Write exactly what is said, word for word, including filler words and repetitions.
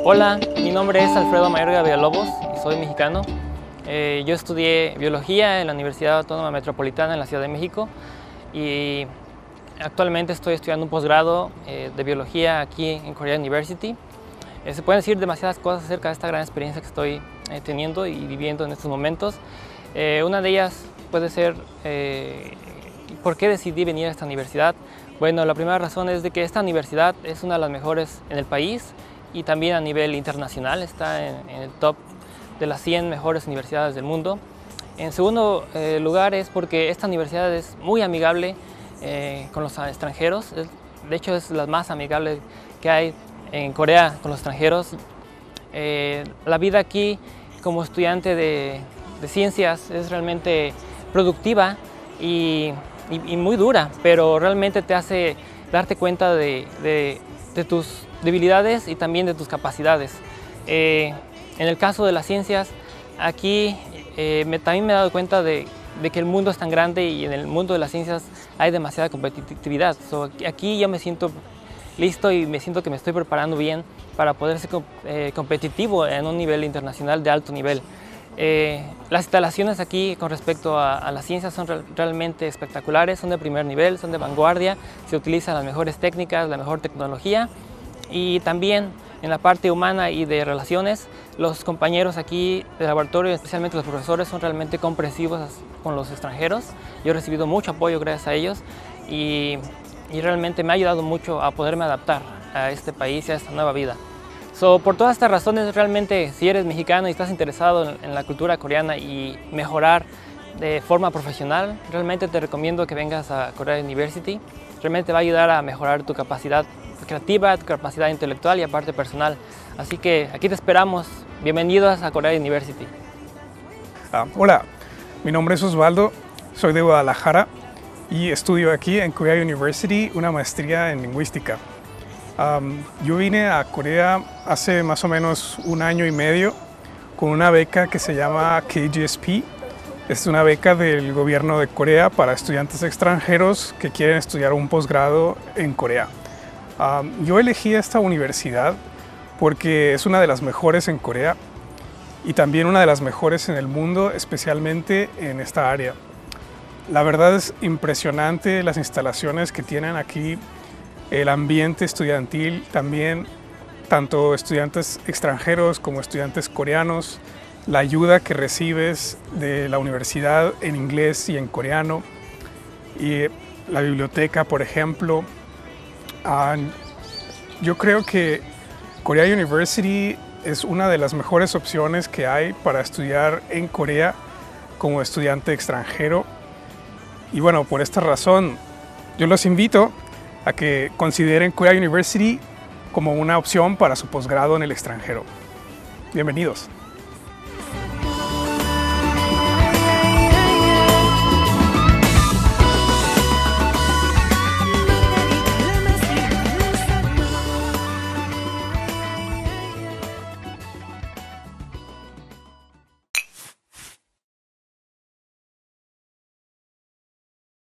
Hola, mi nombre es Alfredo Mayorga Villalobos y soy mexicano. Eh, yo estudié biología en la Universidad Autónoma Metropolitana en la Ciudad de México y actualmente estoy estudiando un posgrado eh, de biología aquí en Korea University. Eh, se pueden decir demasiadas cosas acerca de esta gran experiencia que estoy eh, teniendo y viviendo en estos momentos. Eh, una de ellas puede ser eh, ¿por qué decidí venir a esta universidad? Bueno, la primera razón es de que esta universidad es una de las mejores en el país y también a nivel internacional, está en, en el top de las cien mejores universidades del mundo. En segundo eh, lugar es porque esta universidad es muy amigable eh, con los extranjeros, es, de hecho es la más amigable que hay en Corea con los extranjeros. Eh, la vida aquí como estudiante de, de ciencias es realmente productiva y Y, y muy dura, pero realmente te hace darte cuenta de, de, de tus debilidades y también de tus capacidades. Eh, en el caso de las ciencias, aquí eh, me, también me he dado cuenta de, de que el mundo es tan grande y en el mundo de las ciencias hay demasiada competitividad. So, aquí yo me siento listo y me siento que me estoy preparando bien para poder ser eh, competitivo en un nivel internacional de alto nivel. Eh, las instalaciones aquí con respecto a, a las ciencias son re realmente espectaculares, son de primer nivel, son de vanguardia, se utilizan las mejores técnicas, la mejor tecnología y también en la parte humana y de relaciones, los compañeros aquí de laboratorio, especialmente los profesores, son realmente comprensivos con los extranjeros. Yo he recibido mucho apoyo gracias a ellos y, y realmente me ha ayudado mucho a poderme adaptar a este país y a esta nueva vida. So, por todas estas razones, realmente, si eres mexicano y estás interesado en, en la cultura coreana y mejorar de forma profesional, realmente te recomiendo que vengas a Korea University. Realmente te va a ayudar a mejorar tu capacidad creativa, tu capacidad intelectual y aparte personal. Así que aquí te esperamos. Bienvenidos a Korea University. Ah, hola, mi nombre es Osvaldo, soy de Guadalajara y estudio aquí en Korea University una maestría en lingüística. Um, yo vine a Corea hace más o menos un año y medio con una beca que se llama K G S P. Es una beca del gobierno de Corea para estudiantes extranjeros que quieren estudiar un posgrado en Corea. Um, yo elegí esta universidad porque es una de las mejores en Corea y también una de las mejores en el mundo, especialmente en esta área. La verdad es impresionante las instalaciones que tienen aquí. El ambiente estudiantil también, tanto estudiantes extranjeros como estudiantes coreanos, la ayuda que recibes de la universidad en inglés y en coreano, y la biblioteca, por ejemplo. Uh, yo creo que Korea University es una de las mejores opciones que hay para estudiar en Corea como estudiante extranjero. Y bueno, por esta razón, yo los invito a que consideren Korea University como una opción para su posgrado en el extranjero. Bienvenidos.